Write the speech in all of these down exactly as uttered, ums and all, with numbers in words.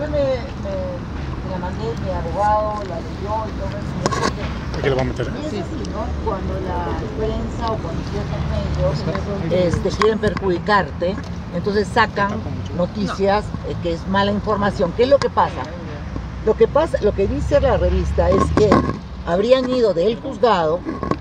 después me, me la mandé, mi abogado la leyó y todo eso. ¿Aquí lo va a meter? Y es así, ¿no? Cuando la prensa o cuando ciertos medios este, quieren perjudicarte, entonces sacan noticias eh, que es mala información. ¿Qué es lo que pasa? Lo que pasa, lo que dice la revista es que habrían ido del juzgado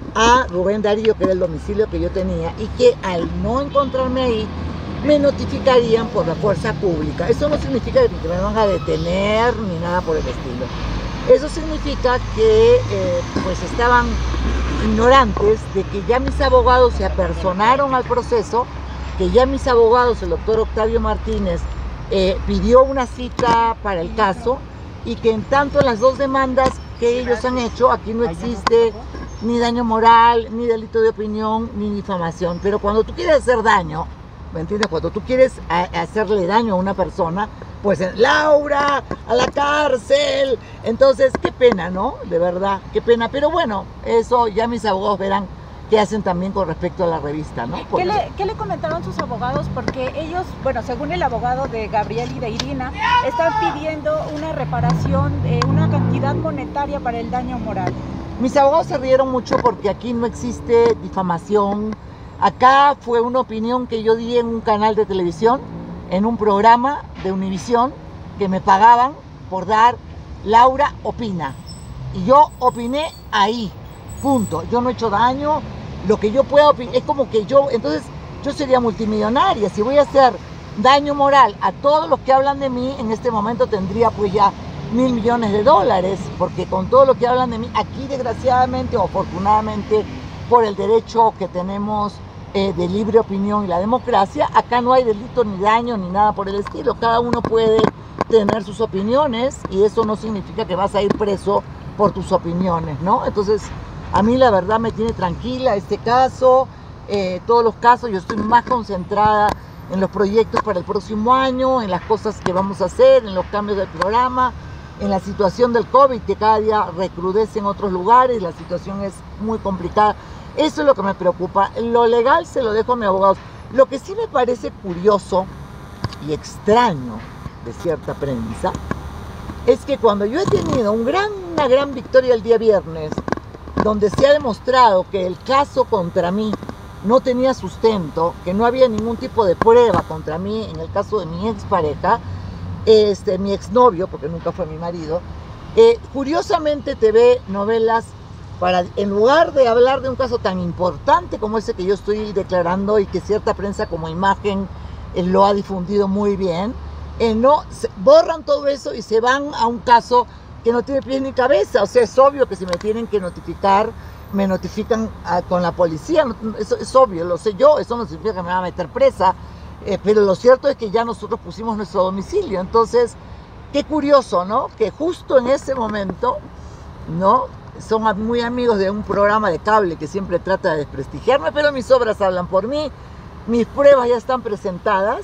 a Rubén Darío, que era el domicilio que yo tenía, y que al no encontrarme ahí, me notificarían por la fuerza pública. Eso no significa que me van a detener ni nada por el estilo. Eso significa que eh, pues estaban ignorantes de que ya mis abogados se apersonaron al proceso, que ya mis abogados, el doctor Octavio Martínez, eh, pidió una cita para el caso, y que en tanto las dos demandas que ellos han hecho, aquí no existe ni daño moral, ni delito de opinión, ni difamación. Pero cuando tú quieres hacer daño, ¿me entiendes? Cuando tú quieres a, hacerle daño a una persona, pues Laura, a la cárcel. Entonces, qué pena, ¿no? De verdad, qué pena. Pero bueno, eso ya mis abogados verán qué hacen también con respecto a la revista, ¿no? ¿Qué le, ¿Qué le comentaron sus abogados? Porque ellos, bueno, según el abogado de Gabriel y de Irina, están pidiendo una reparación, eh, una cantidad monetaria para el daño moral. Mis abogados se rieron mucho porque aquí no existe difamación. Acá fue una opinión que yo di en un canal de televisión, en un programa de Univisión, que me pagaban por dar Laura opina. Y yo opiné ahí, punto. Yo no he hecho daño, lo que yo pueda opinar, es como que yo, entonces yo sería multimillonaria. Si voy a hacer daño moral a todos los que hablan de mí, en este momento tendría pues ya mil millones de dólares, porque con todo lo que hablan de mí, aquí desgraciadamente o afortunadamente, por el derecho que tenemos eh, de libre opinión y la democracia, acá no hay delito ni daño ni nada por el estilo. Cada uno puede tener sus opiniones y eso no significa que vas a ir preso por tus opiniones, ¿no? Entonces, a mí la verdad me tiene tranquila este caso, eh, todos los casos. Yo estoy más concentrada en los proyectos para el próximo año, en las cosas que vamos a hacer, en los cambios del programa, en la situación del COVID, que cada día recrudece en otros lugares, la situación es muy complicada. Eso es lo que me preocupa. Lo legal se lo dejo a mis abogados. Lo que sí me parece curioso y extraño de cierta prensa es que cuando yo he tenido un gran, una gran victoria el día viernes, donde se ha demostrado que el caso contra mí no tenía sustento, que no había ningún tipo de prueba contra mí, en el caso de mi expareja, este, mi exnovio, porque nunca fue mi marido, eh, curiosamente T V Novelas, para, en lugar de hablar de un caso tan importante como ese que yo estoy declarando y que cierta prensa como Imagen eh, lo ha difundido muy bien, eh, no, se, borran todo eso y se van a un caso que no tiene pies ni cabeza. O sea, es obvio que si me tienen que notificar, me notifican a, con la policía, eso es obvio, lo sé yo, eso no significa que me van a meter presa, eh, pero lo cierto es que ya nosotros pusimos nuestro domicilio. Entonces, qué curioso, ¿no? Que justo en ese momento, ¿no? Son muy amigos de un programa de cable que siempre trata de desprestigiarme, pero mis obras hablan por mí, mis pruebas ya están presentadas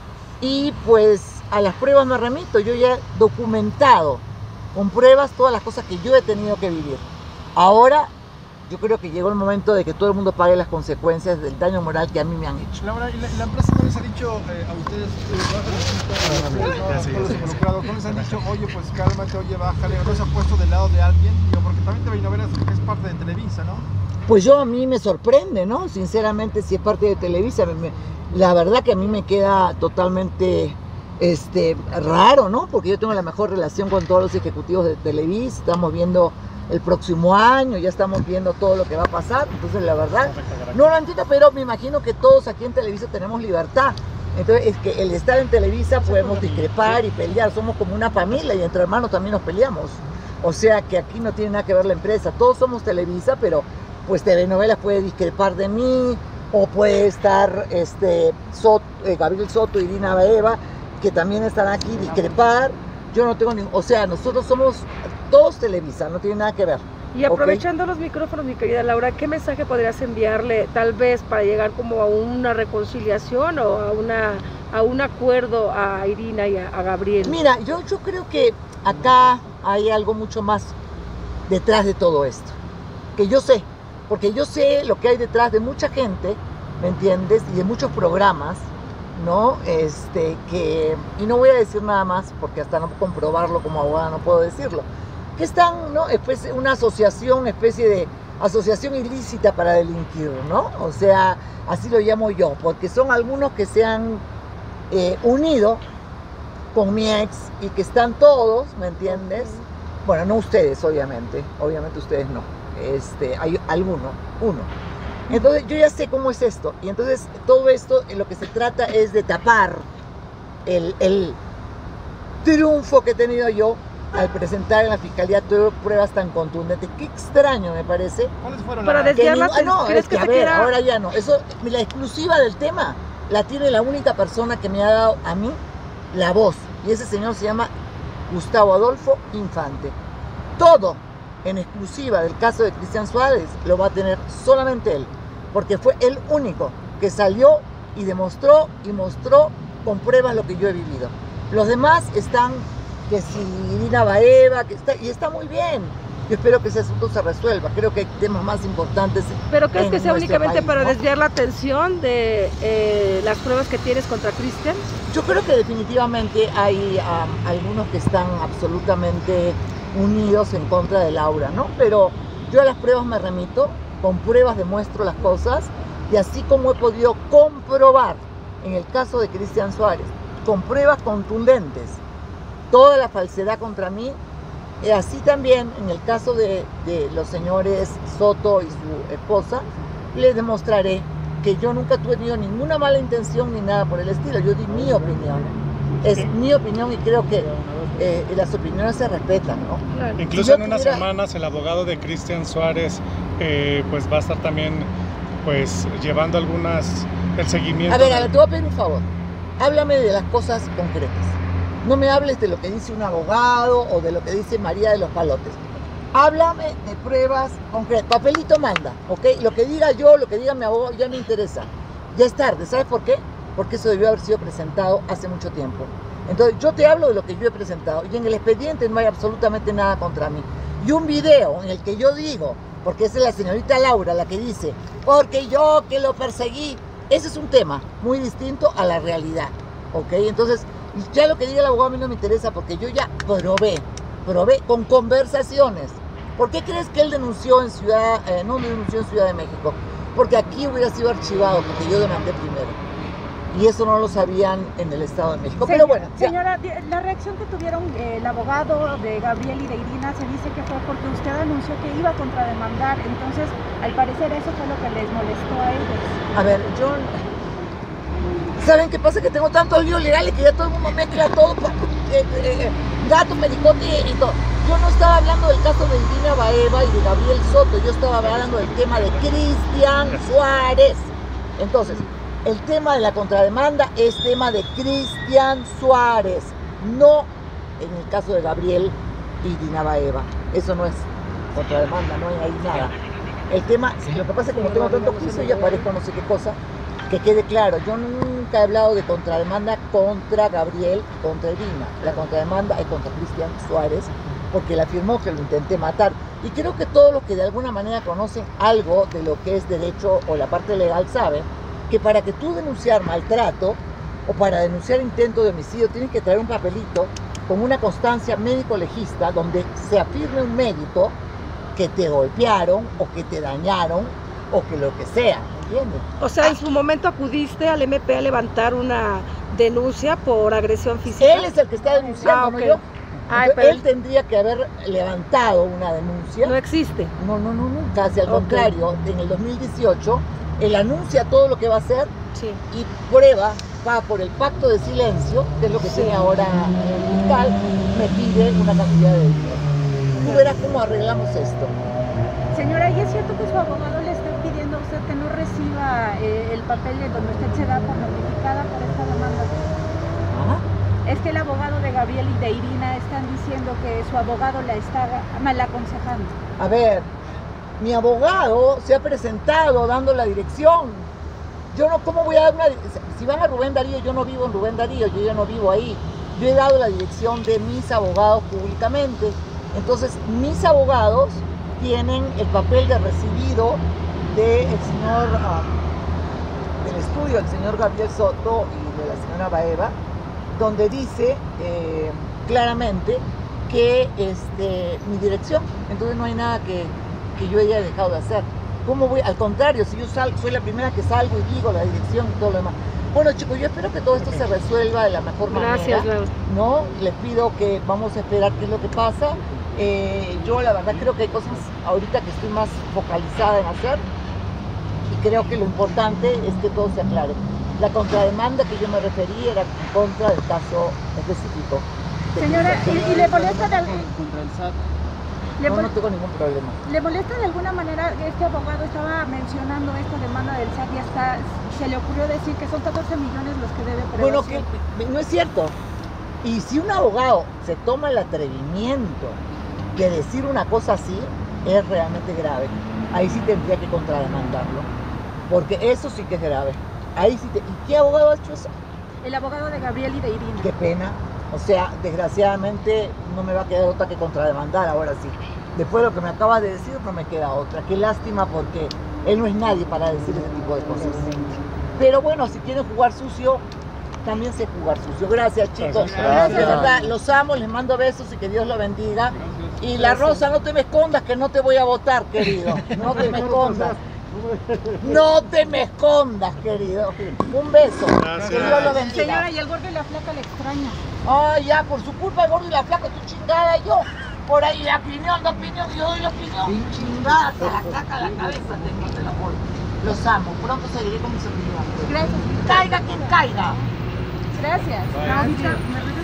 y pues a las pruebas me remito. Yo ya he documentado con pruebas todas las cosas que yo he tenido que vivir. Ahora yo creo que llegó el momento de que todo el mundo pague las consecuencias del daño moral que a mí me han hecho. Laura, ¿y la, la empresa no les ha dicho eh, a ustedes, eh, los involucrados, no les han dicho, oye, pues cálmate, oye, bájale, no se ha puesto del lado de alguien? Digo, porque también T V Novelas es parte de Televisa, ¿no? Pues yo, a mí me sorprende, ¿no? Sinceramente, si es parte de Televisa, me, me, la verdad que a mí me queda totalmente este, raro, ¿no? Porque yo tengo la mejor relación con todos los ejecutivos de Televisa, estamos viendo el próximo año, ya estamos viendo todo lo que va a pasar. Entonces la verdad no lo entiendo, pero me imagino que todos aquí en Televisa tenemos libertad. Entonces es que el estar en Televisa podemos discrepar y pelear, somos como una familia y entre hermanos también nos peleamos. O sea que aquí no tiene nada que ver la empresa, todos somos Televisa, pero pues T V Novelas puede discrepar de mí, o puede estar este, Soto, eh, Gabriel Soto y Irina Baeva, que también están aquí, discrepar. Yo no tengo ningún, o sea, nosotros somos todos Televisa, no tiene nada que ver. Y aprovechando ¿okay? los micrófonos, mi querida Laura, ¿qué mensaje podrías enviarle tal vez para llegar como a una reconciliación o a una a un acuerdo a Irina y a, a Gabriel? Mira, yo, yo creo que acá hay algo mucho más detrás de todo esto, que yo sé, porque yo sé lo que hay detrás de mucha gente, ¿me entiendes? Y de muchos programas ¿no? Este, que, y no voy a decir nada más, porque hasta no comprobarlo como abogada no puedo decirlo, que están, ¿no? Especie, una asociación, especie de asociación ilícita para delinquir, ¿no? O sea, así lo llamo yo, porque son algunos que se han eh, unido con mi ex y que están todos, ¿me entiendes? Bueno, no ustedes, obviamente, obviamente ustedes no, este, hay alguno, uno. Entonces yo ya sé cómo es esto, y entonces todo esto en lo que se trata es de tapar el, el triunfo que he tenido yo al presentar en la fiscalía pruebas tan contundentes. Qué extraño me parece. ¿Cuáles fueron Para las desviar Que la ni- ah, no, ¿crees es que que, a se ver, quiera- ahora ya no. Eso, la exclusiva del tema la tiene la única persona que me ha dado a mí la voz, y ese señor se llama Gustavo Adolfo Infante. Todo en exclusiva del caso de Cristian Suárez lo va a tener solamente él, porque fue el único que salió y demostró y mostró con pruebas lo que yo he vivido. Los demás están, que si Irina Baeva, que está, y está muy bien. Yo espero que ese asunto se resuelva. Creo que hay temas más importantes. ¿Pero crees en que sea nuestro únicamente país, para ¿no? desviar la atención de eh, las pruebas que tienes contra Cristian? Yo creo que definitivamente hay um, algunos que están absolutamente unidos en contra de Laura, ¿no? Pero yo a las pruebas me remito, con pruebas demuestro las cosas, y así como he podido comprobar en el caso de Cristian Suárez, con pruebas contundentes, toda la falsedad contra mí, y así también en el caso de, de los señores Soto y su esposa, les demostraré que yo nunca tuve tenido ninguna mala intención ni nada por el estilo. Yo di mi opinión, es mi opinión, y creo que eh, las opiniones se respetan, ¿no? Claro. Incluso Si yo en unas tuviera- semanas el abogado de Cristian Suárez eh, pues va a estar también pues llevando algunas el seguimiento. A ver, de- a ver, te voy a pedir un favor. Háblame de las cosas concretas. No me hables de lo que dice un abogado o de lo que dice María de los Palotes. Háblame de pruebas concretas. Papelito manda, ¿ok? Lo que diga yo, lo que diga mi abogado, ya me interesa. Ya es tarde, ¿sabes por qué? Porque eso debió haber sido presentado hace mucho tiempo. Entonces, yo te hablo de lo que yo he presentado, y en el expediente no hay absolutamente nada contra mí. Y un video en el que yo digo, porque esa es la señorita Laura la que dice, porque yo que lo perseguí, ese es un tema muy distinto a la realidad, ¿ok? Entonces, ya lo que diga el abogado a mí no me interesa, porque yo ya probé, probé con conversaciones. ¿Por qué crees que él denunció en Ciudad, eh, no denunció en Ciudad de México? Porque aquí hubiera sido archivado, porque yo demandé primero. Y eso no lo sabían en el Estado de México. Pero bueno, ya. Señora, di- la reacción que tuvieron eh, el abogado de Gabriel y de Irina se dice que fue porque usted anunció que iba a contrademandar, entonces al parecer eso fue lo que les molestó a ellos. A ver, yo... ¿Saben qué pasa? Que tengo tantos líos legales que ya todo el mundo mezcla todo, pa- eh, eh, gato, pericote y todo. Yo no estaba hablando del caso de Irina Baeva y de Gabriel Soto, yo estaba hablando del tema de Cristian Suárez. Entonces, el tema de la contrademanda es tema de Cristian Suárez, no en el caso de Gabriel y Irina Baeva. Eso no es contrademanda, no hay ahí nada. El tema, lo que pasa es que como tengo tanto juicio y aparezco no sé qué cosa, que quede claro, yo nunca he hablado de contrademanda contra Gabriel y contra Irina. La contrademanda es contra Cristian Suárez, porque él afirmó que lo intenté matar. Y creo que todos los que de alguna manera conocen algo de lo que es derecho o la parte legal saben que para que tú denunciar maltrato o para denunciar intento de homicidio tienes que traer un papelito con una constancia médico-legista donde se afirme un médico que te golpearon o que te dañaron o que lo que sea, ¿entiendes? O sea, en su momento acudiste al M P a levantar una denuncia por agresión física. Él es el que está denunciando, Ah, no ok. yo. Ay, Entonces, pero él tendría que haber levantado una denuncia. no existe. No, no, no, nunca. Hacia al Ok. contrario, en el dos mil dieciocho, él anuncia todo lo que va a hacer Sí. y prueba, va por el pacto de silencio, que es lo que Sí. tiene ahora el fiscal, me pide una cantidad de dinero. Tú verás cómo arreglamos esto. Señora, ¿y es cierto que su abogado le está pidiendo a usted que no reciba eh, el papel de donde usted se da por notificada por esta demanda? Ajá. Es que el abogado de Gabriel y de Irina están diciendo que su abogado la está mal aconsejando. A ver, mi abogado se ha presentado dando la dirección. Yo no, ¿cómo voy a dar una dirección? Si van a Rubén Darío, yo no vivo en Rubén Darío, yo ya no vivo ahí. Yo he dado la dirección de mis abogados públicamente. Entonces, mis abogados tienen el papel de recibido del señor, uh, del estudio del señor Gabriel Soto y de la señora Baeva, donde dice eh, claramente que este, mi dirección, entonces no hay nada que, que yo haya dejado de hacer. ¿Cómo voy? Al contrario, si yo salgo, soy la primera que salgo y digo la dirección y todo lo demás. Bueno, chicos, yo espero que todo esto se resuelva de la mejor manera. Gracias, Laura. ¿No? Les pido que vamos a esperar qué es lo que pasa. Eh, yo la verdad creo que hay cosas ahorita que estoy más focalizada en hacer y creo que lo importante es que todo se aclare. La contrademanda que yo me referí era en contra del caso específico. Señora, ¿y, y le molesta de algún... Contra el S A T. Le, No, mol- no tengo ningún problema. ¿Le molesta de alguna manera que este abogado estaba mencionando esta demanda del S A T y hasta se le ocurrió decir que son catorce millones los que debe Bueno, prevención? que no es cierto. Y si un abogado se toma el atrevimiento de decir una cosa así, es realmente grave. Ahí sí tendría que contrademandarlo, porque eso sí que es grave. Ahí sí te... ¿Y qué abogado ha hecho eso? El abogado de Gabriel y de Irina. Qué pena. O sea, desgraciadamente no me va a quedar otra que contrademandar ahora sí. Después de lo que me acabas de decir, no me queda otra. Qué lástima, porque él no es nadie para decir ese tipo de cosas. Pero bueno, si quieren jugar sucio, también sé jugar sucio. Gracias, chicos. Gracias. De verdad, los amo, les mando besos y que Dios los bendiga. Y la Rosa, no te me escondas, que no te voy a votar, querido. No te me escondas. No te me escondas, querido. Un beso. Gracias. Que Dios lo bendiga. Señora, y el gordo y la flaca le extraña. Ay, ya, por su culpa el gordo y la flaca, tu chingada, yo. Por ahí la opinión, la opinión, yo doy la opinión. Y chingada, se la saca la cabeza, tengo, te la juro. Los amo, pronto seguiré con mis opiniones. Gracias. Caiga quien caiga. Gracias. Bye. Laurita, me